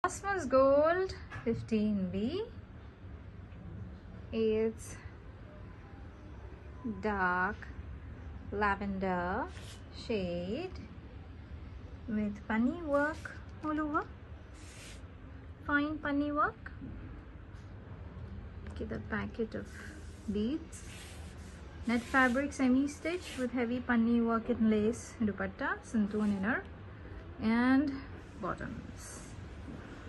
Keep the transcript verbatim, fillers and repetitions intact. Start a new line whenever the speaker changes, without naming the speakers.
Cosmos Gold fifteen B. It's dark lavender shade with punny work all over. Fine punny work. Okay, the packet of beads. Net fabric semi-stitch with heavy punny work in lace dupatta, santoon inner and bottoms.